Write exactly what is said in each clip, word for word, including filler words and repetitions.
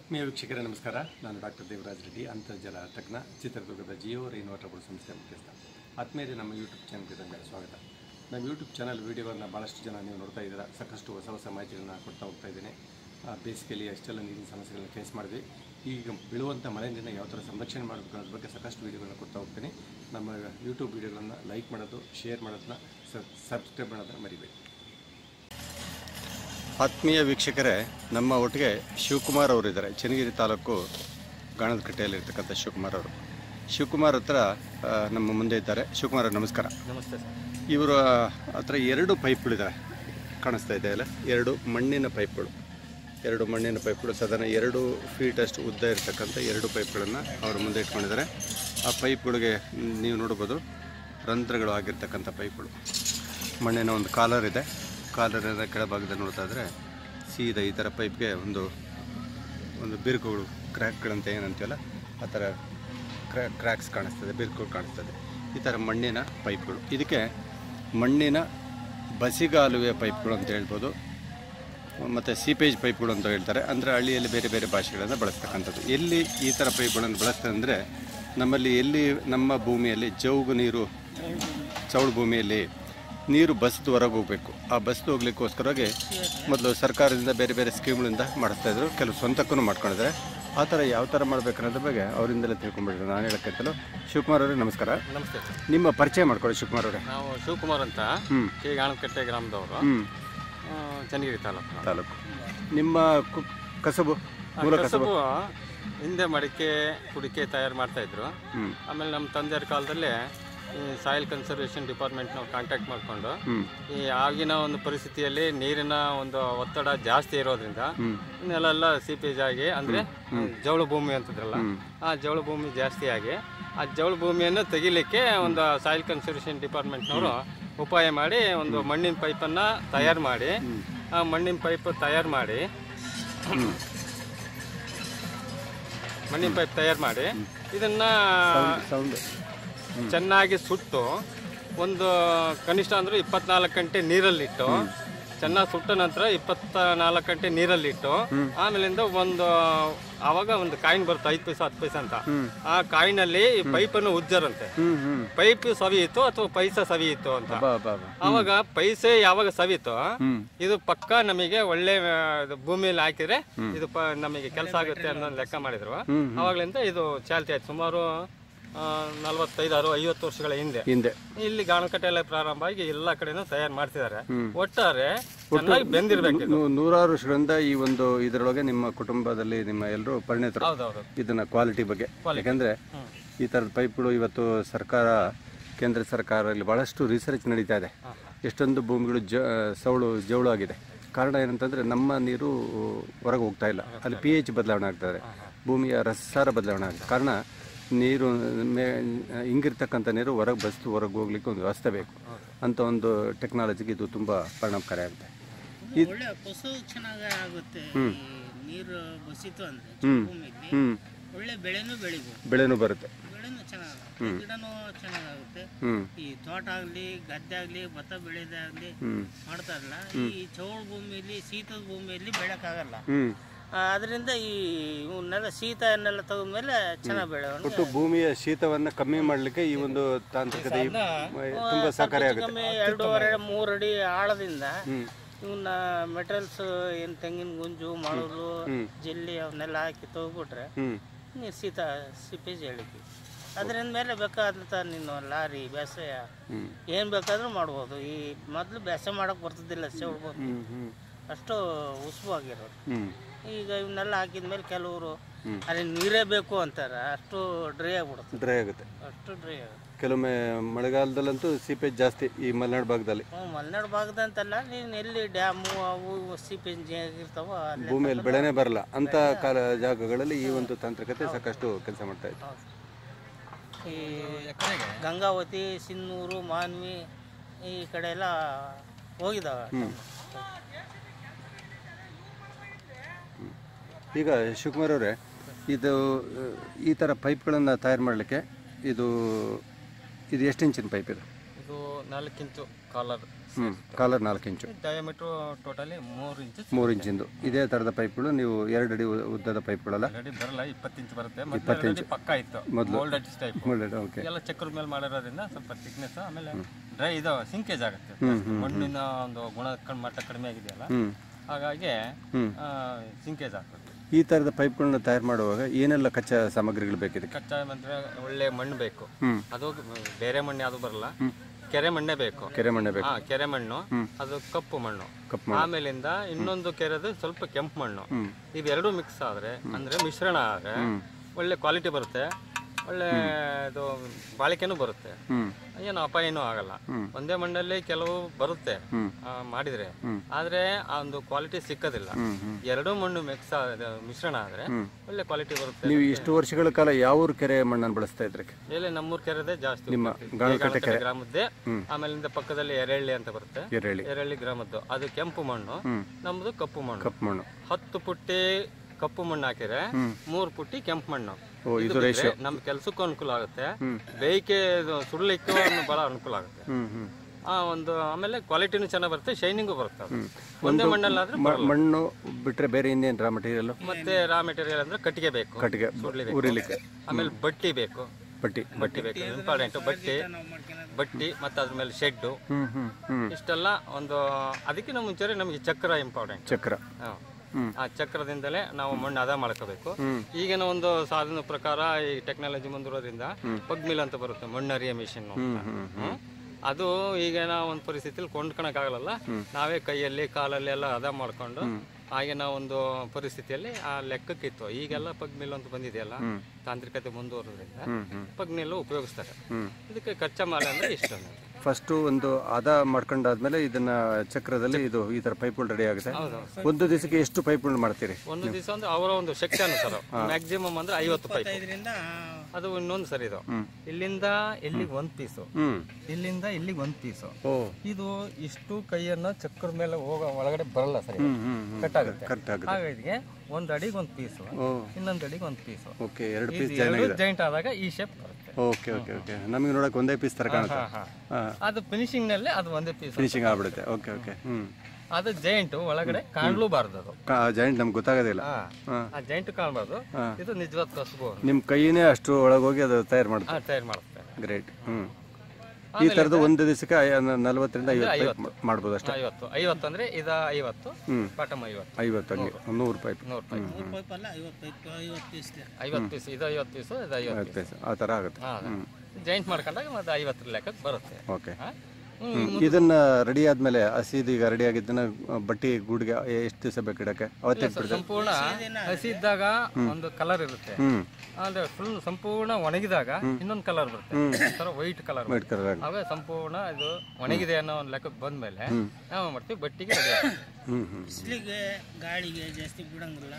ಆತ್ಮೀಯ ವೀಕ್ಷಕರೇ ನಮಸ್ಕಾರ. ನಾನು ಡಾಕ್ಟರ್ ದೇವರಾಜ್ ರೆಡ್ಡಿ, ಅಂತರ್ಜಲ ತಜ್ಞ, ಚಿತ್ರದುರ್ಗದ ಜಿಯೋ ರೈನ್ ವಾಟರ್ ಬೋರ್ಡ್ ಸಂಸ್ಥೆ ಮುಖ್ಯಸ್ಥ. ಆತ್ಮೀಯರೇ, ನಮ್ಮ ಯೂಟ್ಯೂಬ್ ಚಾನಲ್ಗೆ ತಮಗೆ ಸ್ವಾಗತ. ನಮ್ಮ ಯೂಟ್ಯೂಬ್ ಚಾನಲ್ ವೀಡಿಯೋವನ್ನು ಭಾಳಷ್ಟು ಜನ ನೀವು ನೋಡ್ತಾ ಇದ್ದೀರಾ. ಸಾಕಷ್ಟು ಹೊಸ ಹೊಸ ಮಾಹಿತಿಗಳನ್ನು ಕೊಡ್ತಾ ಹೋಗ್ತಾ ಇದ್ದೀನಿ. ಬೇಸಿಗೆಯಲ್ಲಿ ಅಷ್ಟೆಲ್ಲ ನೀರಿನ ಸಮಸ್ಯೆಗಳನ್ನ ಫೇಸ್ ಮಾಡಿದ್ವಿ. ಈಗ ಬೀಳುವಂಥ ಮಳೆ ನೀರನ್ನ ಯಾವ ಥರ ಸಂರಕ್ಷಣೆ ಮಾಡಬೇಕು ಅನ್ನೋದ್ರ ಬಗ್ಗೆ ಸಾಕಷ್ಟು ವೀಡಿಯೋಗಳನ್ನ ಕೊಡ್ತಾ ಹೋಗ್ತೀನಿ. ನಮ್ಮ ಯೂಟ್ಯೂಬ್ ವೀಡಿಯೋಗಳನ್ನು ಲೈಕ್ ಮಾಡೋದು, ಶೇರ್ ಮಾಡೋದನ್ನ, ಸಬ್ಸ್ಕ್ರೈಬ್ ಮಾಡೋದನ್ನ ಮರಿಬೇಡಿ. ಆತ್ಮೀಯ ವೀಕ್ಷಕರೇ, ನಮ್ಮ ಒಟ್ಟಿಗೆ ಶಿವಕುಮಾರ್ ಅವರು ಇದ್ದಾರೆ. ಚನ್ನಗಿರಿ ತಾಲೂಕು ಗಾಣದಕಟ್ಟೆಯಲ್ಲಿರ್ತಕ್ಕಂಥ ಶಿವಕುಮಾರ್ ಅವರು. ಶಿವಕುಮಾರ್ ಹತ್ರ ನಮ್ಮ ಮುಂದೆ ಇದ್ದಾರೆ. ಶಿವಕುಮಾರ್ ನಮಸ್ಕಾರ. ನಮಸ್ತೆ ಸರ್. ಇವರ ಹತ್ರ ಎರಡು ಪೈಪ್ಗಳಿದ್ದಾವೆ, ಕಾಣಿಸ್ತಾ ಇದೆ ಅಲ್ಲ, ಎರಡು ಮಣ್ಣಿನ ಪೈಪ್ಗಳು. ಎರಡು ಮಣ್ಣಿನ ಪೈಪ್ಗಳು ಸಾಧಾರಣ ಎರಡು ಫೀಟಷ್ಟು ಉದ್ದ ಇರತಕ್ಕಂಥ ಎರಡು ಪೈಪ್ಗಳನ್ನು ಅವರು ಮುಂದೆ ಇಟ್ಕೊಂಡಿದ್ದಾರೆ. ಆ ಪೈಪ್ಗಳಿಗೆ ನೀವು ನೋಡ್ಬೋದು ರಂಧ್ರಗಳು ಆಗಿರ್ತಕ್ಕಂಥ ಪೈಪ್ಗಳು. ಮಣ್ಣಿನ ಒಂದು ಕಾಲರ್ ಇದೆ. ಕಾಲರಿನ ಕೆಳಭಾಗದಲ್ಲಿ ನೋಡ್ತಾ ಇದ್ದರೆ ಸೀದಾ ಈ ಥರ ಪೈಪ್ಗೆ ಒಂದು ಒಂದು ಬಿರುಕುಗಳು, ಕ್ರ್ಯಾಕ್ಗಳಂತ ಏನಂತೀವಲ್ಲ ಆ ಥರ ಕ್ರ್ಯಾ ಕ್ರ್ಯಾಕ್ಸ್ ಕಾಣಿಸ್ತದೆ, ಬಿರುಕುಗಳು ಕಾಣಿಸ್ತದೆ. ಈ ಥರ ಮಣ್ಣಿನ ಪೈಪ್ಗಳು. ಇದಕ್ಕೆ ಮಣ್ಣಿನ ಬಸಿಗಾಲುವೆ ಪೈಪ್ಗಳು ಅಂತ ಹೇಳ್ಬೋದು, ಮತ್ತು ಸೀಪೇಜ್ ಪೈಪ್ಗಳು ಅಂತ ಹೇಳ್ತಾರೆ. ಅಂದರೆ ಹಳ್ಳಿಯಲ್ಲಿ ಬೇರೆ ಬೇರೆ ಭಾಷೆಗಳನ್ನು ಬಳಸ್ತಕ್ಕಂಥದ್ದು. ಎಲ್ಲಿ ಈ ಥರ ಪೈಪ್ಗಳನ್ನು ಬಳಸ್ತಾರೆ ಅಂದರೆ, ನಮ್ಮಲ್ಲಿ ಎಲ್ಲಿ ನಮ್ಮ ಭೂಮಿಯಲ್ಲಿ ಜೌಗು ನೀರು, ಚೌಳು ಭೂಮಿಯಲ್ಲಿ ನೀರು ಬಸ್ದು ಹೊರಗೆ ಹೋಗಬೇಕು. ಆ ಬಸ್ದು ಹೋಗ್ಲಿಕ್ಕೋಸ್ಕರವಾಗಿ ಮೊದಲು ಸರ್ಕಾರದಿಂದ ಬೇರೆ ಬೇರೆ ಸ್ಕೀಮ್ಗಳಿಂದ ಮಾಡಿಸ್ತಾಯಿದ್ರು, ಕೆಲವು ಸ್ವಂತಕ್ಕೂ ಮಾಡ್ಕೊಂಡಿದ್ದಾರೆ. ಆ ಥರ ಯಾವ ಥರ ಮಾಡಬೇಕು ಅನ್ನೋದ್ರ ಬಗ್ಗೆ ಅವರಿಂದಲೇ ತಿಳ್ಕೊಂಡ್ಬಿಟ್ಟಿದ್ರು. ನಾನು ಹೇಳೋಕ್ಕಾಯ್ತಲ್ಲ. ಶಿವಕುಮಾರ್ ಅವರೇ ನಮಸ್ಕಾರ. ನಮಸ್ತೆ. ನಿಮ್ಮ ಪರಿಚಯ ಮಾಡ್ಕೊಳ್ಳಿ ಶಿವಕುಮಾರ್ ಅವರೇ. ನಾವು ಶಿವಕುಮಾರ್ ಅಂತ, ಕೆ ಗಾಣದಕಟ್ಟೆ ಗ್ರಾಮದವರು, ಚನ್ನಗಿರಿ ತಾಲೂಕು ತಾಲೂಕು ನಿಮ್ಮ ಕು ಕಸಬು ಮೂಲ ಕಸಬು ಹಿಂದೆ ಮಡಿಕೆ ಕುಡಿಕೆ ತಯಾರು ಮಾಡ್ತಾಯಿದ್ರು. ಆಮೇಲೆ ನಮ್ಮ ತಂದೆಯರ ಕಾಲದಲ್ಲಿ ಈ ಸಾಯಿಲ್ ಕನ್ಸರ್ವೇಷನ್ ಡಿಪಾರ್ಟ್ಮೆಂಟ್ನವ್ರು ಕಾಂಟ್ಯಾಕ್ಟ್ ಮಾಡಿಕೊಂಡು, ಈ ಆಗಿನ ಒಂದು ಪರಿಸ್ಥಿತಿಯಲ್ಲಿ ನೀರಿನ ಒಂದು ಒತ್ತಡ ಜಾಸ್ತಿ ಇರೋದ್ರಿಂದ ನೆಲೆಲ್ಲ ಸೀಪೇಜ್ ಆಗಿ, ಅಂದರೆ ಜವಳು ಭೂಮಿ ಅಂತಿದ್ರಲ್ಲ, ಆ ಜವಳು ಭೂಮಿ ಜಾಸ್ತಿ ಆಗಿ ಆ ಜವಳು ಭೂಮಿಯನ್ನು ತೆಗಿಲಿಕ್ಕೆ ಒಂದು ಸಾಯಿಲ್ ಕನ್ಸರ್ವೇಷನ್ ಡಿಪಾರ್ಟ್ಮೆಂಟ್ನವರು ಉಪಾಯ ಮಾಡಿ ಒಂದು ಮಣ್ಣಿನ ಪೈಪನ್ನು ತಯಾರು ಮಾಡಿ, ಆ ಮಣ್ಣಿನ ಪೈಪ್ ತಯಾರು ಮಾಡಿ ಮಣ್ಣಿನ ಪೈಪ್ ತಯಾರು ಮಾಡಿ ಇದನ್ನು ಚೆನ್ನಾಗಿ ಸುಟ್ಟು ಒಂದು ಕನಿಷ್ಠ ಅಂದರೆ ಇಪ್ಪತ್ನಾಲ್ಕು ಗಂಟೆ ನೀರಲ್ಲಿಟ್ಟು, ಚೆನ್ನಾಗಿ ಸುಟ್ಟ ನಂತರ ಇಪ್ಪತ್ತ ನಾಲ್ಕು ಗಂಟೆ ನೀರಲ್ಲಿಟ್ಟು, ಆಮೇಲಿಂದ ಒಂದು ಆವಾಗ ಒಂದು ಕಾಯಿನ್ ಬರುತ್ತೆ, ಐದು ಪೈಸೆ ಹತ್ತು ಪೈಸೆ ಅಂತ. ಆ ಕಾಯಿನಲ್ಲಿ ಈ ಪೈಪನ್ನು ಉಜ್ಜರಂತೆ. ಪೈಪ್ ಸವಿಯಿತು ಅಥವಾ ಪೈಸೆ ಸವಿಯಿತು ಅಂತ. ಆವಾಗ ಪೈಸೆ ಯಾವಾಗ ಸವಿತೋ ಇದು ಪಕ್ಕ ನಮಗೆ ಒಳ್ಳೆ ಭೂಮಿಯಲ್ಲಿ ಹಾಕಿದ್ರೆ ಇದು ನಮಗೆ ಕೆಲಸ ಆಗುತ್ತೆ ಅನ್ನೋ ಲೆಕ್ಕ ಮಾಡಿದ್ರು. ಆವಾಗಲಿಂದ ಇದು ಚಾಲ್ತಿ ಆಯ್ತು. ಸುಮಾರು ನಲವತ್ತೈದಾರು ಐವತ್ತು ವರ್ಷಗಳ ಹಿಂದೆ ಹಿಂದೆ ಇಲ್ಲಿ ಗಾಣದಕಟ್ಟೆಯಲ್ಲಿ ಪ್ರಾರಂಭ ಆಗಿ ಎಲ್ಲ ಕಡೆನೂ ತಯಾರು ಮಾಡ್ತಿದ್ದಾರೆ. ಒಟ್ಟಾರೆ ಚೆನ್ನಾಗಿ ಬೆಂದಿರ್ಬೇಕು. ನೂರಾರು ವರ್ಷಗಳಿಂದ ಈ ಒಂದು ಇದರೊಳಗೆ ನಿಮ್ಮ ಕುಟುಂಬದಲ್ಲಿ ನಿಮ್ಮ ಎಲ್ಲರೂ ಪರಿಣಿತರು ಇದನ್ನ ಕ್ವಾಲಿಟಿ ಬಗ್ಗೆ. ಯಾಕಂದ್ರೆ ಈ ತರದ ಪೈಪ್ಗಳು ಇವತ್ತು ಸರ್ಕಾರ, ಕೇಂದ್ರ ಸರ್ಕಾರ ಇಲ್ಲಿ ಬಹಳಷ್ಟು ರಿಸರ್ಚ್ ನಡೀತಾ ಇದೆ. ಎಷ್ಟೊಂದು ಭೂಮಿಗಳು ಜ ಸೌಳು ಜವಳು ಆಗಿದೆ. ಕಾರಣ ಏನಂತಂದ್ರೆ ನಮ್ಮ ನೀರು ಹೊರಗೆ ಹೋಗ್ತಾ ಇಲ್ಲ. ಅಲ್ಲಿ ಪಿ ಎಚ್ ಬದಲಾವಣೆ ಆಗ್ತದೆ, ಭೂಮಿಯ ರಸಸಾರ ಬದಲಾವಣೆ ಆಗುತ್ತೆ. ಕಾರಣ ನೀರು ಮೇ ಹಿಂಗಿರ್ತಕ್ಕಂಥ ನೀರು ಹೊರಗೆ ಬಸ್ತು ಹೊರಗೆ ಹೋಗ್ಲಿಕ್ಕೆ ಒಂದು ವ್ಯವಸ್ಥೆ ಬೇಕು ಅಂತ ಒಂದು ಟೆಕ್ನಾಲಜಿಗೆ ಇದು ತುಂಬ ಪರಿಣಾಮಕಾರಿ ಆಗುತ್ತೆ. ನೀರು ಬಸಿತು ಅಂದ್ರೆ ಒಳ್ಳೆ ಬೆಳೆನೂ ಬೆಳಿಬೋದು, ಬೆಳೆನೂ ಬರುತ್ತೆ, ಬೆಳೆನೂ ಚೆನ್ನಾಗಿ, ಗಿಡನೂ ಚೆನ್ನಾಗುತ್ತೆ. ಈ ತೋಟ ಆಗ್ಲಿ, ಗದ್ದೆ ಆಗ್ಲಿ, ಭತ್ತ ಬೆಳೆದಾಗ್ಲಿ ಮಾಡ್ತಾರಲ್ಲ, ಈ ಚೌಳು ಭೂಮಿಯಲ್ಲಿ, ಶೀತದ ಭೂಮಿಯಲ್ಲಿ ಬೆಳೆಯಕ್ಕಾಗಲ್ಲ. ಅದರಿಂದ ಈ ಇವನ್ನೆಲ್ಲ ಶೀತ ಎನ್ನೆಲ್ಲ ತಗೊಂಡ್ಮೇಲೆ ಚೆನ್ನಾಗಿ ಬೆಳೆ. ಒಟ್ಟು ಭೂಮಿಯ ಶೀತವನ್ನ ಕಮ್ಮಿ ಮಾಡ್ಲಿಕ್ಕೆ ಈ ಒಂದು ತಾಂತ್ರಿಕತೆ ತುಂಬಾ ಸಹಕಾರಿ ಆಗುತ್ತೆ. ಎರಡೂವರೆ ಮೂರು ಅಡಿ ಆಳದಿಂದ ಇವನ್ನ ಮೆಟೀರಿಯಲ್ಸ್ ಏನ್ ತೆಂಗಿನ ಗುಂಜು, ಮಳಲು, ಜಲ್ಲಿ ಅವನ್ನೆಲ್ಲ ಹಾಕಿ ತಗೋಬಿಟ್ರೆ ನೀರು ಶೀತ ಸಿಪೇಜ್ ಹೇಳಿಕೆ. ಅದರಿಂದ ಮೇಲೆ ಬೇಕಾದಂತ ನೀನು ಲಾರಿ, ಬೇಸಾಯ ಏನ್ ಬೇಕಾದ್ರೂ ಮಾಡ್ಬೋದು. ಈ ಮೊದ್ಲು ಬೇಸಾಯ ಮಾಡಕ್ ಬರ್ತದಿಲ್ಲ, ಸೇವ್ ಅಷ್ಟು ಉಸುವಾಗಿರೋದು. ಈಗ ಇವನ್ನೆಲ್ಲ ಹಾಕಿದ್ಮೇಲೆ ಕೆಲವರು ಅಲ್ಲಿ ನೀರೇ ಬೇಕು ಅಂತಾರೆ, ಅಷ್ಟು ಡ್ರೈ ಆಗ್ಬಿಡುತ್ತೆ. ಡ್ರೈ ಆಗುತ್ತೆ, ಅಷ್ಟು ಡ್ರೈ ಆಗುತ್ತೆ. ಕೆಲವೊಮ್ಮೆ ಮಳೆಗಾಲದಲ್ಲಂತೂ ಸೀಪೇಜ್ ಜಾಸ್ತಿ ಈ ಮಲೆನಾಡು ಭಾಗದಲ್ಲಿ. ಹ್ಞೂ, ಮಲೆನಾಡು ಭಾಗದಂತಲ್ಲ, ನೀನು ಎಲ್ಲಿ ಡ್ಯಾಮು ಅವು ಸೀಪೇಜ್ ಇರ್ತಾವೋ ಅಲ್ಲಿ ಭೂಮಿಯಲ್ಲಿ ಬೆಳೆನೇ ಬರಲ್ಲ ಅಂತ ಕಾಲ ಜಾಗಗಳಲ್ಲಿ ಈ ಒಂದು ತಾಂತ್ರಿಕತೆ ಸಾಕಷ್ಟು ಕೆಲಸ ಮಾಡ್ತಾ ಇತ್ತು. ಈ ಗಂಗಾವತಿ, ಸಿನ್ನೂರು, ಮಾನ್ವಿ ಈ ಕಡೆ ಎಲ್ಲ ಹೋಗಿದಾವೆ. ಈಗ ಶಿವಕುಮಾರ್ ಅವರೇ, ಇದು ಈ ಥರ ಪೈಪ್ಗಳನ್ನು ತಯಾರು ಮಾಡಲಿಕ್ಕೆ ಇದು ಇದು ಎಷ್ಟು ಇಂಚಿನ ಪೈಪ್ ಇದು? ಇದು ನಾಲ್ಕು ಇಂಚು ಕಾಲರ್ ಹ್ಞೂ ಕಾಲರ್ ನಾಲ್ಕು ಇಂಚು, ಡಯಾಮೀಟ್ರು ಟೋಟಲಿ ಮೂರು ಇಂಚು ಮೂರು ಇಂಚಿಂದು. ಇದೇ ಥರದ ಪೈಪ್ಗಳು ನೀವು ಎರಡು ಅಡಿ ಉ- ಉದ್ದದ ಪೈಪ್ಗಳಲ್ಲ? ಅಡಿ ಬರಲ್ಲ, ಇಪ್ಪತ್ತು ಇಂಚ್ ಬರುತ್ತೆ. ಮೊದಲು ಅಡಿ ಪಕ್ಕ ಇತ್ತು ಮೋಲ್ಡ್ ಅಟ್ಸ್ ಟೈಪ್, ಓಕೆ. ಎಲ್ಲ ಚಕ್ರದ ಮೇಲೆ ಮಾಡಿರೋದ್ರಿಂದ ಸ್ವಲ್ಪ ಥಿಕ್ನೆಸ್, ಆಮೇಲೆ ಡ್ರೈ ಇದು ಸಿಂಕೇಜ್ ಆಗುತ್ತೆ. ಮಣ್ಣಿನ ಒಂದು ಗುಣ ಮಟ್ಟ ಕಡಿಮೆ ಆಗಿದೆಯಲ್ಲ, ಹಾಗಾಗಿ ಸಿಂಕೇಜ್ ಆಗ್ತದೆ. ಈ ಥರದ ಪೈಪ್ಗಳನ್ನ ತಯಾರು ಮಾಡುವಾಗ ಏನೆಲ್ಲ ಕಚ್ಚಾ ಸಾಮಗ್ರಿಗಳು ಬೇಕಿದೆ? ಕಚ್ಚಾ ಅಂದ್ರೆ ಒಳ್ಳೆ ಮಣ್ಣು ಬೇಕು. ಅದು ಬೇರೆ ಮಣ್ಣು ಯಾವುದು ಬರಲ್ಲ, ಕೆರೆ ಮಣ್ಣೇ ಬೇಕು. ಕೆರೆ ಮಣ್ಣೆ ಬೇಕು. ಹಾ, ಕೆರೆ ಮಣ್ಣು, ಅದು ಕಪ್ಪು ಮಣ್ಣು. ಆಮೇಲಿಂದ ಇನ್ನೊಂದು ಕೆರೆದು ಸ್ವಲ್ಪ ಕೆಂಪು ಮಣ್ಣು. ಇವೆರಡು ಮಿಕ್ಸ್ ಆದ್ರೆ ಅಂದ್ರೆ ಮಿಶ್ರಣ ಆದ್ರೆ ಒಳ್ಳೆ ಕ್ವಾಲಿಟಿ ಬರುತ್ತೆ, ಒಳ್ಳೆ ಇದು ಬಾಳಿಕೆನೂ ಬರುತ್ತೆ, ಏನು ಅಪಾಯನೂ ಆಗಲ್ಲ. ಒಂದೇ ಮಣ್ಣಲ್ಲಿ ಕೆಲವು ಬರುತ್ತೆ ಆ, ಮಾಡಿದ್ರೆ, ಆದ್ರೆ ಆ ಒಂದು ಕ್ವಾಲಿಟಿ ಸಿಕ್ಕದಿಲ್ಲ. ಎರಡು ಮಣ್ಣು ಮಿಕ್ಸ್ ಮಿಶ್ರಣ ಆದ್ರೆ ಒಳ್ಳೆ ಕ್ವಾಲಿಟಿ ಬರುತ್ತೆ. ನೀವು ಇಷ್ಟು ವರ್ಷಗಳ ಕಾಲ ಯಾವ ಕೆರೆ ಮಣ್ಣನ್ನು ಬಳಸ್ತಾ ಇದ್ರಿ? ಇಲ್ಲಿ ನಮ್ಮೂರ್ ಕೆರೆದೇ ಜಾಸ್ತಿ, ನಿಮ್ಮ ಗಾಣಕಟ್ಟೆ ಕೆರೆ ಗ್ರಾಮದ್ದೇ. ಆಮೇಲಿಂದ ಪಕ್ಕದಲ್ಲಿ ಎರೆಹಳ್ಳಿ ಅಂತ ಬರುತ್ತೆ, ಎರೆಹಳ್ಳಿ ಎರೆಹಳ್ಳಿ ಗ್ರಾಮದ್ದು. ಅದು ಕೆಂಪು ಮಣ್ಣು, ನಮ್ದು ಕಪ್ಪು ಮಣ್ಣು. ಕಪ್ಪು ಮಣ್ಣು. ಹತ್ತು ಪುಟ್ಟಿ ಕಪ್ಪು ಮಣ್ಣು ಹಾಕಿದ್ರೆ ಮೂರು ಪುಟ್ಟಿ ಕೆಂಪು ಮಣ್ಣು. ಇದು ರೇಷಿಯೋ ನಮ್ ಕೆಲ್ಸಕ್ಕೂ ಅನುಕೂಲ ಆಗುತ್ತೆ, ಬೇಯ್ಕೆ ಸುಡ್ಲಿಕ್ಕೂ ಬಹಳ ಅನುಕೂಲ ಆಗುತ್ತೆ. ಆ ಒಂದು ಆಮೇಲೆ ಕ್ವಾಲಿಟಿನೂ ಚೆನ್ನಾಗಿ ಬರುತ್ತೆ, ಶೈನಿಂಗು ಬರುತ್ತೆ. ಅದು ಒಂದೇ ಮಣ್ಣಲ್ಲಾದ್ರೆ ಮಣ್ಣು ಬಿಟ್ರೆ ಬೇರೆ ಇನ್ನೇನು ರಾ ಮೆಟೀರಿಯಲ್? ಮತ್ತೆ ರಾ ಮೆಟೀರಿಯಲ್ ಅಂದ್ರೆ ಕಟ್ಟಿಗೆ ಬೇಕು, ಕಟ್ಟಿಗೆ ಉರಿಲಿಕ್ಕೆ. ಆಮೇಲೆ ಬಟ್ಟಿ ಬೇಕು, ಬಟ್ಟಿ ಬಟ್ಟಿ ಬೇಕು, ಇಂಪಾರ್ಟೆಂಟ್. ಬಟ್ಟಿ ಬಟ್ಟಿ ಮತ್ತೆ ಅದ್ರ ಮೇಲೆ ಶೆಡ್ಡು, ಇಷ್ಟೆಲ್ಲ ಒಂದು. ಅದಕ್ಕಿಂತ ಮುಂಚೆ ನಮಗೆ ಚಕ್ರ ಇಂಪಾರ್ಟೆಂಟ್. ಚಕ್ರ, ಆ ಚಕ್ರದಿಂದಲೇ ನಾವು ಮಣ್ಣು ಹದ ಮಾಡ್ಕೋಬೇಕು. ಈಗಿನ ಒಂದು ಸಾಧನ ಪ್ರಕಾರ ಈ ಟೆಕ್ನಾಲಜಿ ಮುಂದುವರೋದ್ರಿಂದ ಪಗ್ ಮಿಲ್ ಅಂತ ಬರುತ್ತೆ, ಮಣ್ಣು ಅರಿಯ ಮಿಷಿನ್. ಅದು ಈಗಿನ ಒಂದು ಪರಿಸ್ಥಿತಿಯಲ್ಲಿ ಕೊಂಡ್ಕೊಳಕ್ ಆಗಲ್ಲ, ನಾವೇ ಕೈಯಲ್ಲಿ ಕಾಲಲ್ಲಿ ಎಲ್ಲ ಹದ ಮಾಡ್ಕೊಂಡು ಆಗಿನ ಒಂದು ಪರಿಸ್ಥಿತಿಯಲ್ಲಿ ಆ ಲೆಕ್ಕಕ್ಕಿತ್ತು. ಈಗೆಲ್ಲ ಪಗ್ ಮಿಲ್ ಅಂತ ಬಂದಿದೆಯಲ್ಲ, ತಾಂತ್ರಿಕತೆ ಮುಂದುವರೋದ್ರಿಂದ ಪಗ್ ಮಿಲ್ ಉಪಯೋಗಿಸ್ತಾರೆ. ಇದಕ್ಕೆ ಕಚ್ಚಾ ಮಾಲ ಅಂದ್ರೆ ಇಷ್ಟ. ಫಸ್ಟು ಒಂದು ಹದ ಮಾಡ್ಕೊಂಡಾದ್ಮೇಲೆ ಇದನ್ನ ಚಕ್ರದಲ್ಲಿ ಇದು ಈ ತರ ಪೈಪ್ಗಳು ರೆಡಿ ಆಗುತ್ತೆ. ಒಂದು ದಿವಸಕ್ಕೆ ಎಷ್ಟು ಪೈಪ್ಗಳು ಮಾಡ್ತೀರಿ? ಒಂದು ದಿವಸ ಅಂದ್ರೆ ಅವರ ಒಂದು ಶಕ್ತಿ ಅನುಸಾರ ಮ್ಯಾಕ್ಸಿಮಮ್ ಅಂದ್ರೆ ಐವತ್ತು ಪೈಪ್. ಅದು ಇನ್ನೊಂದು ಸರಿ, ಇದು ಇಲ್ಲಿಂದ ಇಲ್ಲಿಗೆ ಒಂದ್ ಪೀಸು, ಇಲ್ಲಿಂದ ಇಲ್ಲಿಗೆ ಒಂದ್ ಪೀಸು. ಇದು ಇಷ್ಟು ಕೈಯನ್ನ ಚಕ್ರದ ಮೇಲೆ ಹೋಗ ಒಳಗಡೆ ಬರಲ್ಲ, ಸರಿ ಕಟ್ ಆಗುತ್ತೆ. ಹಾಗಾಗಿ ಒಂದ್ ಅಡಿಗೆ ಒಂದ್ ಪೀಸು, ಇನ್ನೊಂದ್ ಅಡಿಗೆ ಒಂದ್ ಪೀಸು. ಓಕೆ, ಎರಡು ಪೀಸ್ ಜಾಯಿಂಟ್ ಆದಾಗ ಈ ಶೇಪ್ ಬರುತ್ತೆ. ಓಕೆ ಓಕೆ ಓಕೆ ನಮಗೆ ನೋಡಕ್ಕೆ ಒಂದೇ ಪೀಸ್ ತರ ಕಾಣುತ್ತೆ. ಅದು ಫಿನಿಶಿಂಗ್ ನಲ್ಲಿ ಅದು ಒಂದೇ ಪೀಸ್ ಫಿನಿಶಿಂಗ್ ಆಗ್ಬಿಡುತ್ತೆ. ಓಕೆ ಓಕೆ ಹ್ಮ್ ಅದು ಜಾಯಿಂಟ್ ಒಳಗಡೆ ಕಾಣ್ಲೂಬಾರ್ದು. ಅದು ಜಾಯಿಂಟ್ ನಮ್ಗೆ ಗೊತ್ತಾಗೋದಿಲ್ಲ, ಆ ಜಾಯಿಂಟ್ ಕಾಣಬಾರ್ದು. ಇದು ನಿಜವಾದ ಕಸುಬು. ನಿಮ್ ಕೈನೇ ಅಷ್ಟು ಒಳಗೋಗಿ ಅದು ತಯಾರು ಮಾಡುತ್ತೆ. ತಯಾರು ಮಾಡುತ್ತೆ. ಗ್ರೇಟ್. ಹ್ಮ್ ಈ ತರದ್ದು ಒಂದು ದಿವಸಕ್ಕೆ ನಲ್ವತ್ತರಿಂದ ಐವತ್ತು ಮಾಡ್ಬೋದು ಅಷ್ಟೇ. ಐವತ್ತು ಐವತ್ತು ಅಂದ್ರೆ ಇದ ಐವತ್ತು, ಬಾಟಮ್ ಐವತ್ತು, ಐವತ್ತು ಹಂಗೆ ನೂರು ಪೈಪ್, ನೂರು ಪೈಪ್, ಐವತ್ತು ಪೀಸ್, ಇದು ಐವತ್ತು ಪೀಸ್, ಇದು ಐವತ್ತು ಪೀಸ್, ಆ ತರ ಆಗುತ್ತೆ. ಜಾಯಿಂಟ್ ಮಾಡ್ಕೊಂಡಾಗ ಮತ್ತೆ ಐವತ್ತರ ಲೆಕ್ಕಕ್ಕೆ ಬರುತ್ತೆ. ಓಕೆ. ಇದನ್ನ ರೆಡಿ ಆದ್ಮೇಲೆ ಹಸಿದು ಈಗ ರೆಡಿ ಆಗಿದ್ದನ್ನ ಬಟ್ಟಿ ಗೂಡಿಗೆ ಎಷ್ಟು ದಿವಸ ಬೇಕು ಇಡಕ್ಕೆ? ಅವತ್ತೇ ಸಂಪೂರ್ಣ ಹಸಿ ಇದ್ದಾಗ ಒಂದು ಕಲರ್ ಇರುತ್ತೆ, ಅಂದ್ರೆ ಫುಲ್ ಸಂಪೂರ್ಣ ಒಣಗಿದಾಗ ಇನ್ನೊಂದು ಕಲರ್ ಬರುತ್ತೆ, ವೈಟ್ ಕಲರ್. ವೈಟ್ ಕಲರ್ ಆಗ ಸಂಪೂರ್ಣ ಇದು ಒಣಗಿದೆ ಅನ್ನೋ ಒಂದು ಲೆಕ್ಕಕ್ಕೆ ಬಂದ್ಮೇಲೆ ನಾವು ಮಾಡ್ತೀವಿ ಬಟ್ಟಿಗೆ ರೆಡಿ. ಬಿಸಿಲಿಗೆ ಗಾಳಿಗೆ ಜಾಸ್ತಿ ಬಿಡಂಗಿಲ್ಲ.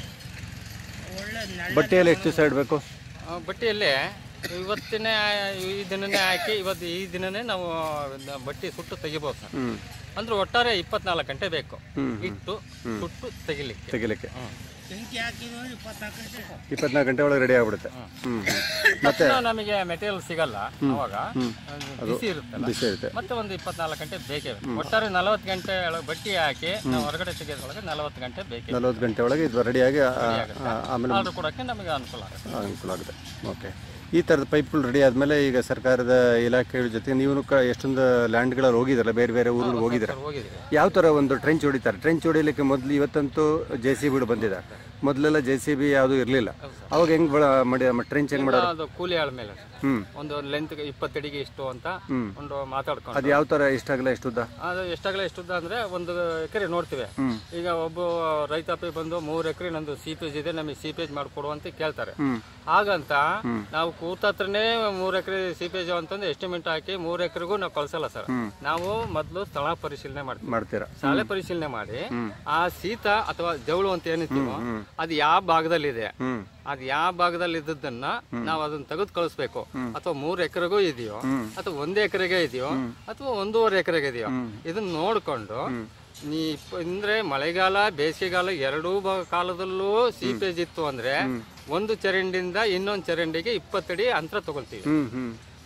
ಒಳ್ಳೆ ಬಟ್ಟೆಯಲ್ಲಿ ಎಷ್ಟು ದಿವಸ ಇಡಬೇಕು? ಬಟ್ಟೆಯಲ್ಲಿ ಇವತ್ತಿನ ಈ ದಿನನೇ ಹಾಕಿ ಇವತ್ತು ಈ ದಿನನೇ ನಾವು ಬಟ್ಟೆ ಸುಟ್ಟು ತೆಗಿಬಹುದು ಸರ್. ಅಂದ್ರೆ ಒಟ್ಟಾರೆ ಇಪ್ಪತ್ನಾಲ್ಕು ಗಂಟೆ ಬೇಕು ಇಟ್ಟು ಸುಟ್ಟು ತೆಗಿಲಿಕ್ಕೆ ತೆಗಿಲಿಕ್ಕೆ. ಬೆಂಕಿ ಹಾಕಿದ್ರೆ ಇಪ್ಪತ್ನಾಲ್ಕು ಗಂಟೆ ಇಪ್ಪತ್ನಾಲ್ಕು ಗಂಟೆ ಒಳಗೆ ರೆಡಿ ಆಗ್ಬಿಡುತ್ತೆ. ಮತ್ತೆ ನಮಗೆ ಮೆಟೀರಿಯಲ್ ಸಿಗಲ್ಲ, ಅವಾಗ ಬಿಸಿ ಇರುತ್ತೆ, ಬಿಸಿ ಇರುತ್ತೆ. ಮತ್ತೆ ಒಂದು ಇಪ್ಪತ್ನಾಲ್ಕು ಗಂಟೆ ಬೇಕೇ ಬೇಕು. ಒಟ್ಟಾರೆ ನಲವತ್ತು ಗಂಟೆ ಒಳಗೆ ಬಟ್ಟೆ ಹಾಕಿ ನಾವು ಹೊರಗಡೆ ತೆಗೆಯೋದ್ರೊಳಗೆ ನಲವತ್ತು ಗಂಟೆ ಬೇಕು. ನಲವತ್ತು ಗಂಟೆ ಒಳಗೆ ಇದು ರೆಡಿಯಾಗಿ ಆಮೇಲೆ ಆರ್ಡರ್ ಕೊಡೋಕ್ಕೆ ನಮಗೆ ಅನುಕೂಲ ಆಗುತ್ತೆ. ಅನುಕೂಲ ಆಗುತ್ತೆ. ಓಕೆ. ಈ ಥರದ ಪೈಪ್ಗಳು ರೆಡಿ ಆದಮೇಲೆ ಈಗ ಸರ್ಕಾರದ ಇಲಾಖೆಗಳ ಜೊತೆ ನೀವು ಎಷ್ಟೊಂದು ಲ್ಯಾಂಡ್ಗಳಲ್ಲಿ ಹೋಗಿದ್ರಲ್ಲ, ಬೇರೆ ಬೇರೆ ಊರುಗಳು ಹೋಗಿದ್ರೆ ಯಾವ ಥರ ಒಂದು ಟ್ರೆಂಚ್ ಹೊಡಿತಾರೆ? ಟ್ರೆಂಚ್ ಹೊಡಿಲಿಕ್ಕೆ ಮೊದಲು ಇವತ್ತಂತೂ ಜೆ ಸಿ ಬಿಗಳು ಬಂದಿದೆ, ಮೊದಲೆಲ್ಲ ಜೆ ಸಿ ಬಿ ಯಾವುದು ಇರಲಿಲ್ಲ. ಅವಾಗ ಹೆಂಗ್ ಮಾಡಿ ಟ್ರೆಂಚ್ ಹೆಂಗ್ ಮಾಡೋದು? ಅದು ಕೂಲಿ ಆಳ ಮೇಲೆ ಒಂದು ಲೆಂತ್ ಇಪ್ಪತ್ತಡಿಗೆ ಇಷ್ಟು ಅಂತ ಒಂದು ಮಾತಾಡ್ಕೊಂಡು. ಅದು ಯಾವ ತರ ಎಷ್ಟಾಗಲ್ಲ ಎಷ್ಟುದ್ದ? ಅದು ಎಷ್ಟಾಗಲ್ಲ ಎಷ್ಟುದ್ದ ಅಂದ್ರೆ ಒಂದು ಎಕರೆ ನೋಡ್ತೀವಿ. ಈಗ ಒಬ್ಬ ರೈತಾಪಿ ಬಂದು ಮೂರ್ ಎಕರೆ ನಂದು ಸೀಪೇಜ್ ಇದೆ, ನಮಗೆ ಸೀಪೇಜ್ ಮಾಡ್ಕೊಡು ಅಂತ ಕೇಳ್ತಾರೆ. ಹಾಗಂತ ನಾವು ಕೂತತ್ರನೇ ಮೂರ್ ಎಕರೆ ಸೀಪೇಜ್ ಅಂತಂದ್ರೆ ಎಸ್ಟಿಮೇಟ್ ಹಾಕಿ ಮೂರ್ ಎಕರೆಗೂ ನಾವು ಕಳ್ಸಲ್ಲ ಸರ್. ನಾವು ಮೊದಲು ಸ್ಥಳ ಪರಿಶೀಲನೆ ಮಾಡ್ತೀವಿ. ಮಾಡ್ತೀರಾ? ಸ್ಥಳ ಪರಿಶೀಲನೆ ಮಾಡಿ ಆ ಶೀತ ಅಥವಾ ಜವಳು ಅಂತ ಏನಿರ್ತೀವೋ ಅದು ಯಾವ ಭಾಗದಲ್ಲಿದೆ, ಅದ್ ಯಾವ ಭಾಗದಲ್ಲಿ ಇದ್ದದನ್ನ ನಾವು ಅದನ್ನ ತೆಗೆದು ಕಳಿಸ್ಬೇಕು. ಅಥವಾ ಮೂರ್ ಎಕರೆಗೂ ಇದೆಯೋ ಅಥವಾ ಒಂದ್ ಎಕರೆಗೆ ಇದೆಯೋ ಅಥವಾ ಒಂದೂವರೆ ಎಕರೆಗೆ ಇದೆಯೋ ಇದನ್ನ ನೋಡ್ಕೊಂಡು ನೀ ಅಂದ್ರೆ ಮಳೆಗಾಲ ಬೇಸಿಗೆಗಾಲ ಎರಡೂ ಕಾಲದಲ್ಲೂ ಸೀಪೇಜ್ ಇತ್ತು ಅಂದ್ರೆ ಒಂದು ಚರಂಡಿಯಿಂದ ಇನ್ನೊಂದು ಚರಂಡಿಗೆ ಇಪ್ಪತ್ತಡಿ ಅಂತರ ತಗೊಳ್ತೀವಿ.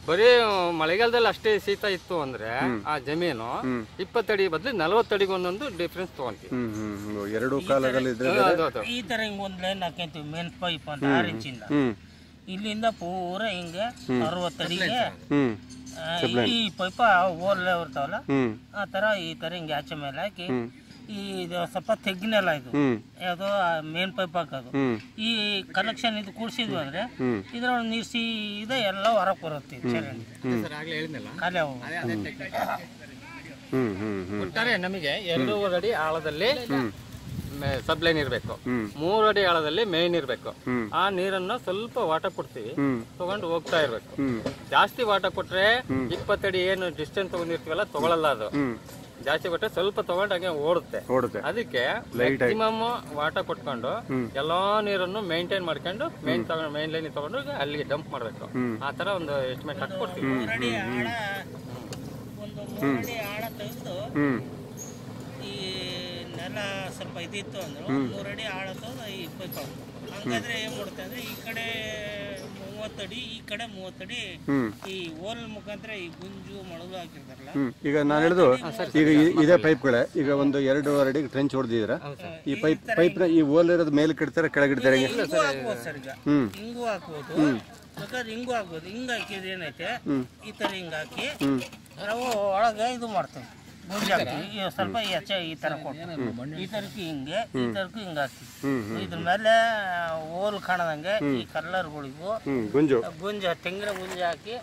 ಬರೀ ಮಳೆಗಾಲದಲ್ಲಿ ಅಷ್ಟೇ ಶೀತ ಇತ್ತು ಅಂದ್ರೆ ಆ ಜಮೀನು ಇಪ್ಪತ್ತಡಿ ಬದಲು ನಲವತ್ತಡಿಗೆ ಒಂದೊಂದು ಡಿಫ್ರೆನ್ಸ್ ತಗೊಂತೀವಿ. ಹ್ಮ್ ಹ್ಮ್ ಎರಡು ಕಾಲದಲ್ಲಿ ಇದ್ರೆ ಈ ತರ ಹಿಂಗ್ ಒಂದ್ ಲೈನ್ ಹಾಕಂತೀವಿ ಮೇನ್ ಪೈಪ್ ಅಂತ ಆರು ಇಂಚಿಂದ ಇಲ್ಲಿಂದ ಪೂರ ಹಿಂಗೆ ಅರವತ್ತಡಿಗೆ ಈ ಪೈಪ ಓಲ್ ಇರ್ತಾವಲ್ಲ ಆ ತರ ಈ ತರ ಹಿಂಗೆ ಆಚೆ ಮೇಲೆ ಹಾಕಿ ಈ ಸ್ವಲ್ಪ ತೆಗ್ಗಿನೆಲ್ಲ ಇದು ಯಾವ್ದು ಮೇನ್ ಪೈಪ್ ಹಾಕೋದು. ಈ ಕನೆಕ್ಷನ್ ಇದು ಕೂಡ್ಸಿದ್ವಿ ಅಂದ್ರೆ ಇದ್ರೊಳಗೆ ನೀರು ಸೀದಾ ಎಲ್ಲ ಹೊರಗೆ ಬರುತ್ತೆ ಚರಂಡಿ ಖಾಲಿ ಅವು. ಒಟ್ಟಾರೆ ನಮಗೆ ಎರಡೂವರೆ ಅಡಿ ಆಳದಲ್ಲಿ ಸಬ್ಲೈನ್ ಇರಬೇಕು, ಮೂರು ಅಡಿ ಆಳದಲ್ಲಿ ಮೇನ್ ಇರಬೇಕು. ಆ ನೀರನ್ನ ಸ್ವಲ್ಪ ವಾಟ ಕೊಡ್ತೀವಿ, ತಗೊಂಡು ಹೋಗ್ತಾ ಇರ್ಬೇಕು. ಜಾಸ್ತಿ ವಾಟ ಕೊಟ್ರೆ ಇಪ್ಪತ್ತಡಿ ಏನು ಡಿಸ್ಟೆನ್ಸ್ ತಗೊಂಡಿರ್ತೀವಲ್ಲ ತಗೊಳಲ್ಲ, ಅದು ಜಾಸ್ತಿ ಕೊಟ್ಟರೆ ಸ್ವಲ್ಪ ತಗೊಂಡು ಹಾಗೆ ಓಡುತ್ತೆ. ಅದಕ್ಕೆ ಮ್ಯಾಕ್ಸಿಮಮ್ ವಾಟ ಕೊಟ್ಕೊಂಡು ಎಲ್ಲಾ ನೀರನ್ನು ಮೇಂಟೈನ್ ಮಾಡ್ಕೊಂಡು ಮೇನ್ ತಗೊಂಡು ಮೇನ್ ಲೈನ್ ತಗೊಂಡು ಅಲ್ಲಿಗೆ ಡಂಪ್ ಮಾಡ್ಬೇಕು. ಆ ತರ ಒಂದು ಎಸ್ಟಿಮೇಟ್ ಹಾಕಿ ಕೊಡ್ತೀವಿ. ಆಳ ತೆಗೆದು ಈ ನೆಲ ಸ್ವಲ್ಪ ಇದಿತ್ತು ಅಂದ್ರೆ ಮೂರಡಿ ಆಳ ತೆಗೆದು ಈ ಪೈಪ್ ಹಂಗಾದ್ರೆ ಏನ್ ಮಾಡುತ್ತೆ ಅಂದ್ರೆ ಈ ಕಡೆ ಮೂವತ್ತಡಿ ಈ ಕಡೆ ಮೂವತ್ತಡಿ ಈ ಓಲ್ ಮುಖಾಂತರ ಈ ಗುಂಜು ಮಳಲು ಹಾಕಿರ್ತಾರಲ್ಲ. ಈಗ ನಾನು ಹೇಳಿದು ಈಗ ಇದೇ ಪೈಪ್ಗಳೇ ಈಗ ಒಂದು ಎರಡೂವರೆ ಅಡಿ ಟ್ರೆಂಚ್ ಹೊಡೆದಿದ್ದೀರಾ. ಈ ಪೈಪ್ ಪೈಪ್ ಈ ಓಲ್ ಇರೋದು ಮೇಲೆ ಕೆಡ್ತಾರೆ ಕೆಳಗಿಡ್ತಾರೆ ಹಿಂಗೂ ಹಾಕ್ಬೋದು ಸರ್. ಈಗ ಹಿಂಗೂ ಹಾಕ್ಬೋದು, ಬೇಕಾದ್ರೆ ಹಿಂಗೂ ಹಾಕ್ಬೋದು. ಹಿಂಗ್ ಹಾಕಿದ್ರೆ ಏನೈತೆ ಈ ತರ ಹಿಂಗ್ ಹಾಕಿ ನಾವು ಒಳಗೆ ಇದು ಮಾಡ್ತೇವೆ ಗುಂಜು ಹಾಕ್ತೀವಿ. ಸ್ವಲ್ಪ ಹೆಚ್ಚೆ ಈ ತರ ಕೊಟ್ಟು ಈ ತರಕ್ಕೆ ಹಿಂಗೆ ಈ ತರಕ್ಕೂ ಹಿಂಗ ಹಾಕ್ತಿವಿ. ಇದ್ರ ಮೇಲೆ ಓಲ್ ಕಾಣದಂಗೆ ಈ ಕಲ್ಲರ್ಗಳಿಗೂ ಗುಂಜು ಗುಂಜು ತೆಂಗಿನ ಗುಂಜು ಹಾಕಿ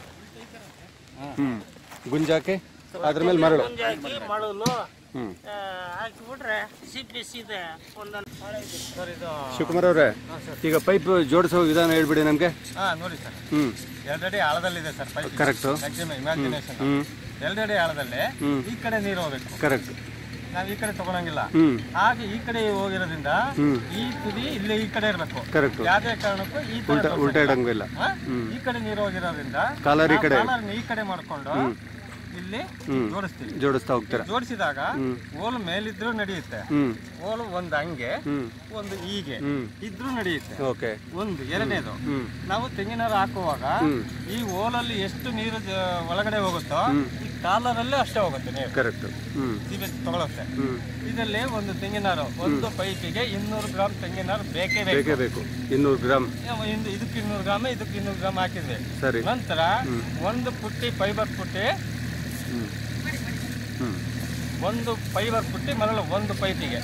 ಗುಂಜು ಹಾಕಿ ಅದ್ರ ಮೇಲೆ ಮರಳು ಗುಂಜು ಹಾಕಿ ಮಳಲು ಹಾಕಿಬಿಟ್ರೆ ಸಿಪ್ಪಿ ಸೀದೆ ಒಂದೊಂದು. ಶಿವಕುಮಾರ್ ಅವರೇ, ಈಗ ಪೈಪ್ ಜೋಡಿಸೋ ವಿಧಾನ ಹೇಳ್ಬಿಡಿ ನಮ್ಗೆ. ಹಾ ನೋಡಿ ಸರ್, ಹ್ಮ್ ಎರಡಡಿ ಆಳದಲ್ಲಿದೆ ಸರ್ ಪೈಪ್. ಕರೆಕ್ಟ್. ಇಮ್ಯಾಜಿನೇಷನ್ ಎರಡಡಿ ಆಳದಲ್ಲಿ ಈ ಕಡೆ ನೀರು ಹೋಗ್ಬೇಕು. ಕರೆಕ್ಟ್. ನಾವ್ ಈ ಕಡೆ ತಗೊಳಂಗಿಲ್ಲ. ಹಾಗೆ ಈ ಕಡೆ ಹೋಗಿರೋದ್ರಿಂದ ಈ ತುದಿ ಇಲ್ಲಿ ಈ ಕಡೆ ಇರ್ಬೇಕು. ಕರೆಕ್ಟ್. ಯಾವ್ದೇ ಕಾರಣಕ್ಕೂ ಈ ಉಲ್ಟಾ ಇಡಂಗಿಲ್ಲ. ಈ ಕಡೆ ನೀರು ಹೋಗಿರೋದ್ರಿಂದ ಕಾಲರ್ ಈ ಕಡೆ ಈ ಕಡೆ ಮಾಡ್ಕೊಂಡು ಇಲ್ಲಿ ಜೋಡಿಸ್ತೀವಿ. ಜೋಡಿಸ್ತಾ ಹೋಗ್ತಾರೆ. ಜೋಡಿಸಿದಾಗ ಓಲು ಮೇಲಿದ್ರು ನಡೆಯುತ್ತೆ, ಓಲು ಒಂದು ಹಂಗೆ ಒಂದು ಹೀಗೆ ಇದ್ರೂ ನಡೆಯುತ್ತೆ. ಓಕೆ. ಒಂದು ಎರಡನೇದು, ನಾವು ತೆಂಗಿನಾರು ಹಾಕುವಾಗ ಈ ಓಲಲ್ಲಿ ಎಷ್ಟು ನೀರು ಒಳಗಡೆ ಹೋಗುತ್ತೋ ಈ ಕಾಲರಲ್ಲೇ ಅಷ್ಟೇ ಹೋಗುತ್ತೆ ನೀರು. ಕರೆಕ್ಟ್. ಸೀಬೇಜ್ ತಗೊಳುತ್ತೆ. ಇದರಲ್ಲಿ ಒಂದು ತೆಂಗಿನಾರು ಒಂದು ಪೈಪಿಗೆ ಇನ್ನೂರು ಗ್ರಾಮ್ ತೆಂಗಿನಾರು ಬೇಕೇ ಬೇಕೇ ಬೇಕು. ಇನ್ನೂರು ಗ್ರಾಮ್ ಇದಕ್ಕೆ ಇನ್ನೂರು ಗ್ರಾಮ್ ಇದಕ್ಕೆ ಇನ್ನೂರು ಗ್ರಾಮ್ ಹಾಕಿದ್ವಿ. ಸರಿ. ನಂತರ ಒಂದು ಪುಟ್ಟಿ ಫೈಬರ್ ಪುಟ್ಟಿ ಒಂದು ಫೈಬರ್ ಪುಟ್ಟಿ ಮರಳು ಒಂದು ಪೈಪಿಗೆ,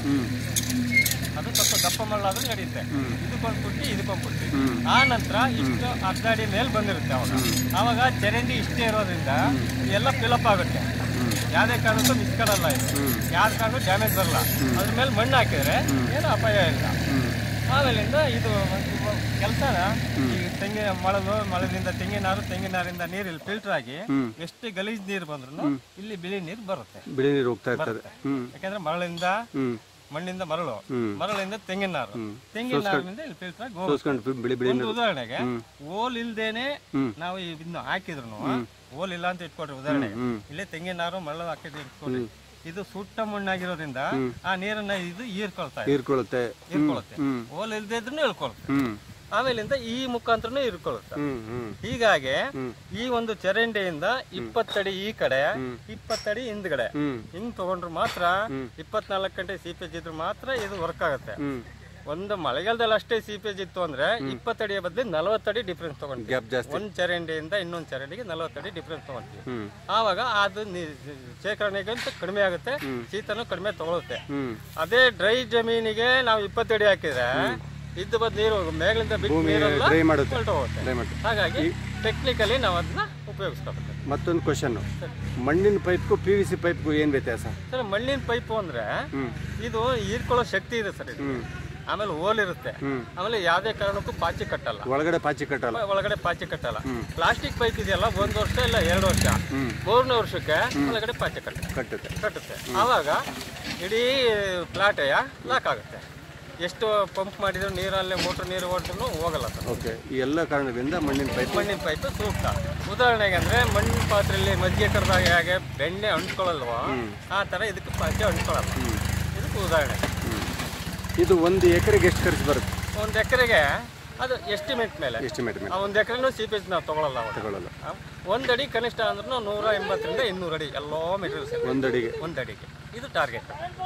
ಅದು ಸ್ವಲ್ಪ ದಪ್ಪ ಮರಳಾದ್ರೂ ನಡೆಯುತ್ತೆ. ಇದಕ್ಕೊಂದು ಪುಟ್ಟಿ ಇದಕ್ಕೊಂದು ಪುಟ್ಟಿ. ಆ ನಂತರ ಇಷ್ಟು ಅರ್ಧ ಅಡಿ ಮೇಲೆ ಬಂದಿರುತ್ತೆ. ಅವಾಗ ಅವಾಗ ಚರಂಡಿ ಇಷ್ಟೇ ಇರೋದ್ರಿಂದ ಎಲ್ಲ ಫಿಲಪ್ ಆಗುತ್ತೆ. ಯಾವುದೇ ಕಾರಣಕ್ಕೂ ಮಿಸ್ಕಡಲ್ಲ, ಇದು ಯಾರ ಕಾರಣಕ್ಕೂ ಡ್ಯಾಮೇಜ್ ಬರಲ್ಲ. ಅದ್ರ ಮೇಲೆ ಮಣ್ಣು ಹಾಕಿದ್ರೆ ಏನು ಅಪಾಯ ಇಲ್ಲ. ಆಮೇಲಿಂದ ಇದು ಕೆಲಸನ ಈ ತೆಂಗಿನ ಮಳಲು ಮಳದಿಂದ ತೆಂಗಿನಾರು ತೆಂಗಿನಾರಿಂದ ನೀರು ಇಲ್ಲಿ ಫಿಲ್ಟರ್ ಆಗಿ ಎಷ್ಟು ಗಲೀಜ್ ನೀರು ಬಂದ್ರು ಇಲ್ಲಿ ಬಿಳಿ ನೀರು ಬರುತ್ತೆ. ಬಿಳಿ ನೀರು ಹೋಗ್ತಾ ಇರ್ತದೆ. ಯಾಕಂದ್ರೆ ಮರಳಿಂದ ಮಣ್ಣಿಂದ ಮರಳು, ಮರಳಿಂದ ತೆಂಗಿನಾರು, ತೆಂಗಿನಾರಿನಿಂದ ಇಲ್ಲಿ ಫಿಲ್ಟರ್ ಆಗಿ ಹೋಗುತ್ತೆ. ಉದಾಹರಣೆಗೆ ಓಲ್ ಇಲ್ದೇನೆ ನಾವು ಇದನ್ನ ಹಾಕಿದ್ರು, ಓಲ್ ಇಲ್ಲ ಅಂತ ಇಟ್ಕೊಡ್ರಿ ಉದಾಹರಣೆಗೆ, ಇಲ್ಲೇ ತೆಂಗಿನಾರು ಮರಳು ಹಾಕಿದ್ರೆ ಇಟ್ಕೊಡ್ರಿ, ಇದು ಸುಟ್ಟ ಮಣ್ಣಾಗಿರೋದ್ರಿಂದ ಆ ನೀರನ್ನ ಇದು ಹೀರ್ಕೊಳ್ತಾ ಹೀರ್ಕೊಳ್ಳುತ್ತೆ ಹೀರ್ಕೊಳ್ಳುತ್ತೆ ಓಲ್ ಇಲ್ದೇ ಇದ್ರೂ ಹೇಳ್ಕೊಳುತ್ತೆ. ಆಮೇಲಿಂದ ಈ ಮುಖಾಂತರನು ಇರ್ಕೊಳ್ಳುತ್ತೆ. ಹೀಗಾಗಿ ಈ ಒಂದು ಚರಂಡಿಯಿಂದ ಇಪ್ಪತ್ತಡಿ ಈ ಕಡೆ ಇಪ್ಪತ್ತಡಿ ಹಿಂದ್ಗಡೆ ಹಿಂಗ್ ತಗೊಂಡ್ರು ಮಾತ್ರ ಇಪ್ಪತ್ನಾಲ್ಕು ಗಂಟೆ ಸೀಪೇಜ್ ಇದ್ರು ಮಾತ್ರ ಇದು ವರ್ಕ್ ಆಗುತ್ತೆ. ಒಂದು ಮಳೆಗಾಲದಲ್ಲಿ ಅಷ್ಟೇ ಸೀಪೇಜ್ ಇತ್ತು ಅಂದ್ರೆ ಇಪ್ಪತ್ತಡಿಯ ಬದಲು ನಲವತ್ತಡಿ ಡಿಫ್ರೆನ್ಸ್ ತಗೊಂಡ್ವಿ. ಒಂದ್ ಚರಂಡಿಯಿಂದ ಇನ್ನೊಂದ್ ಚರಂಡಿಗೆ ನಲವತ್ತಡಿ ಡಿಫ್ರೆನ್ಸ್ ತಗೊಂತೀವಿ. ಆವಾಗ ಅದು ಶೇಖರಣೆಗಿಂತ ಕಡಿಮೆ ಆಗುತ್ತೆ, ಶೀತನೂ ಕಡಿಮೆ ತಗೊಳುತ್ತೆ. ಅದೇ ಡ್ರೈ ಜಮೀನಿಗೆ ನಾವು ಇಪ್ಪತ್ತಡಿ ಹಾಕಿದ್ರೆ ಇದ್ದ ಬದ್ ನೀರು ಮೇಲಿಂದ ಬಿಟ್ಟು ನೀರೆಲ್ಲ ಹೋಗುತ್ತೆ. ಹಾಗಾಗಿ ಟೆಕ್ನಿಕಲಿ ನಾವು ಅದನ್ನ ಉಪಯೋಗಿಸ್ಕೋಬೇಕು. ಮತ್ತೊಂದು ಕ್ವಶನ್, ಮಣ್ಣಿನ ಪೈಪ್ಗೂ ಪಿ ವಿ ಸಿ ಪೈಪ್ಗೂ ಏನ್ ವ್ಯತ್ಯಾಸ ಸರ್? ಮಣ್ಣಿನ ಪೈಪು ಅಂದ್ರೆ ಇದು ಹೀರ್ಕೊಳ್ಳೋ ಶಕ್ತಿ ಇದೆ ಸರ್. ಇದು ಆಮೇಲೆ ಓಲ್ ಇರುತ್ತೆ, ಆಮೇಲೆ ಯಾವ್ದೇ ಕಾರಣಕ್ಕೂ ಪಾಚಿ ಕಟ್ಟಲ್ಲ, ಒಳಗಡೆ ಪಾಚಿ ಕಟ್ಟಲ್ಲ ಒಳಗಡೆ ಪಾಚಿ ಕಟ್ಟಲ್ಲ ಪ್ಲಾಸ್ಟಿಕ್ ಪೈಪ್ ಇದೆಯಲ್ಲ ಒಂದ್ ವರ್ಷ ಇಲ್ಲ ಎರಡು ವರ್ಷ ಮೂರನೇ ವರ್ಷಕ್ಕೆ ಒಳಗಡೆ ಪಾಚಿ ಕಟ್ಟುತ್ತೆ ಕಟ್ಟುತ್ತೆ ಕಟ್ಟುತ್ತೆ ಆವಾಗ ಇಡೀ ಪ್ಲಾಟೆಯ ಲಾಕ್ ಆಗುತ್ತೆ. ಎಷ್ಟು ಪಂಪ್ ಮಾಡಿದ್ರು ನೀರಲ್ಲೇ ಮೋಟರ್ ನೀರು ಹೊಡೆದ್ರು ಹೋಗಲ್ಲ ಸರ್. ಓಕೆ. ಈ ಎಲ್ಲ ಕಾರಣದಿಂದ ಮಣ್ಣಿನ ಪೈಪ್ ಮಣ್ಣಿನ ಪೈಪ್ ಸೂಕ್ತ. ಉದಾಹರಣೆಗೆ ಅಂದ್ರೆ ಮಣ್ಣಿನ ಪಾತ್ರೆಯಲ್ಲಿ ಮಜ್ಜಿಗೆ ಕರೆದಾಗ ಹೇಗೆ ಬೆಣ್ಣೆ ಅಂಟ್ಕೊಳ್ಳಲ್ವೋ ಆ ತರ ಇದಕ್ಕೆ ಪಾಚಿ ಅಂಟ್ಕೊಳ್ಳಲ್ಲ. ಇದಕ್ಕೆ ಉದಾಹರಣೆ. ಇದು ಒಂದು ಎಕರೆಗೆ ಎಷ್ಟು ಖರ್ಚು ಬರುತ್ತೆ? ಒಂದು ಎಕರೆಗೆ ಅದು ಎಸ್ಟಿಮೇಟ್ ಮೇಲೆ ಎಸ್ಟಿಮೇಟ್ ಮೇಲೆ ಒಂದು ಎಕರೆನೂ ಸೀಪೇಜ್ ನಾವು ತಗೊಳ್ಳಲ್ಲ ತಗೊಳ್ಳಲ್ಲ ಒಂದು ಅಡಿ ಕನಿಷ್ಠ ಅಂದ್ರೂ ನೂರ ಎಂಬತ್ತರಿಂದ ಇನ್ನೂರು ಅಡಿ ಎಲ್ಲ ಮೆಟೀರಿಯಲ್ಸ್ ಒಂದು ಅಡಿಗೆ ಒಂದು ಅಡಿಗೆ ಇದು ಟಾರ್ಗೆಟ್.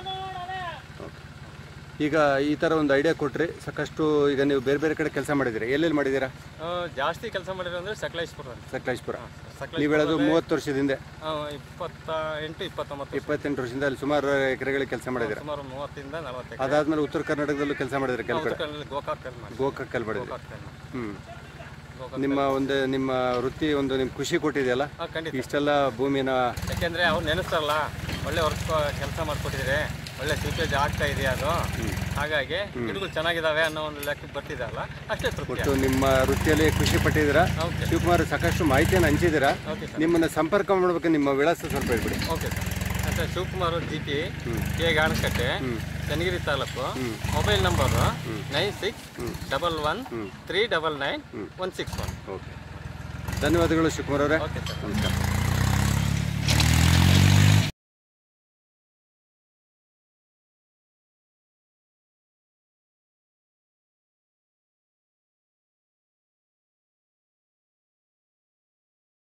ಈಗ ಈ ಥರ ಒಂದು ಐಡಿಯಾ ಕೊಟ್ಟರೆ ಸಾಕಷ್ಟು ಈಗ ನೀವು ಬೇರೆ ಬೇರೆ ಕಡೆ ಕೆಲಸ ಮಾಡಿದ್ದೀರಾ, ಎಲ್ಲೆಲ್ಲಿ ಮಾಡಿದ್ದೀರಾ? ಜಾಸ್ತಿ ಕೆಲಸ ಮಾಡಿರೋ ಅಂದರೆ ಸಕಲೇಶ್ಪುರ ಅಂತ. ಸಕಲೇಶ್ಪುರ. ಸಕಲೇಶ್ಪುರ ನೀವು ಹೇಳೋದು ಮೂವತ್ತು ವರ್ಷದಿಂದ? ಇಪ್ಪತ್ತ ಎಂಟು ಇಪ್ಪತ್ತೊಂಬತ್ತು ಇಪ್ಪತ್ತೆಂಟು ವರ್ಷದಿಂದ ಅಲ್ಲಿ ಸುಮಾರು ಎಕರೆಗಳಿಗೆ ಕೆಲಸ ಮಾಡಿದ್ದೀರಾ? ಸುಮಾರು ಮೂವತ್ತಿಂದ ನಲವತ್ತು. ಅದಾದ್ಮೇಲೆ ಉತ್ತರ ಕರ್ನಾಟಕದಲ್ಲೂ ಕೆಲಸ ಮಾಡಿದ್ರೆ ಕೆಲವು ಕಡೆ? ಗೋಕಾಕಲ್ಲಿ ಮಾಡಿ ಗೋಕಾಕಲ್ಲಿ ಮಾಡಿದ್ರಿ. ಗೋಕಾಕಲ್ಲಿ ಹ್ಞೂ. ನಿಮ್ಮ ಒಂದು ನಿಮ್ಮ ವೃತ್ತಿ ಒಂದು ನಿಮ್ಗೆ ಖುಷಿ ಕೊಟ್ಟಿದೆಯಲ್ಲ ಹಾಂ ಖಂಡಿತ. ಇಷ್ಟೆಲ್ಲ ಭೂಮಿನ? ಯಾಕೆಂದರೆ ಅವ್ರು ನೆನೆಸ್ತಾರಲ್ಲ ಒಳ್ಳೆ ವರ್ಕ್ ಕೆಲಸ ಮಾಡಿಕೊಟ್ಟಿದ್ರೆ ಒಳ್ಳೆ ಸೀಪೇಜ್ ಆಗ್ತಾ ಇದೆಯಾ ಅದು, ಹಾಗಾಗಿ ಗಿಡಗಳು ಚೆನ್ನಾಗಿದ್ದಾವೆ ಅನ್ನೋ ಒಂದು ಲೆಕ್ಕಕ್ಕೆ ಬರ್ತಿದ್ದಾರಲ್ಲ ಅಷ್ಟೇ ತೃಪ್ತಿ. ಒಟ್ಟು ನಿಮ್ಮ ವೃತ್ತಿಯಲ್ಲಿ ಖುಷಿ ಪಟ್ಟಿದ್ದೀರಾ. ಓಕೆ ಶಿವಕುಮಾರ್ ಸಾಕಷ್ಟು ಮಾಹಿತಿಯನ್ನು ಹಂಚಿದ್ದೀರಾ. Okay sir. ನಿಮ್ಮನ್ನು ಸಂಪರ್ಕ ಮಾಡಬೇಕು, ನಿಮ್ಮ ವಿಳಾಸ ಸ್ವಲ್ಪ ಹೇಳ್ಬಿಡಿ. Okay sir. ಮತ್ತು Shivakumar G P K Ganakatte, Channagiri ತಾಲೂಕು. Mobile number nine six double one three double nine one six one. Okay, ಧನ್ಯವಾದಗಳು ಶಿವಕುಮಾರ್ ಅವರೇ. Okay sir. ನಮಸ್ಕಾರ.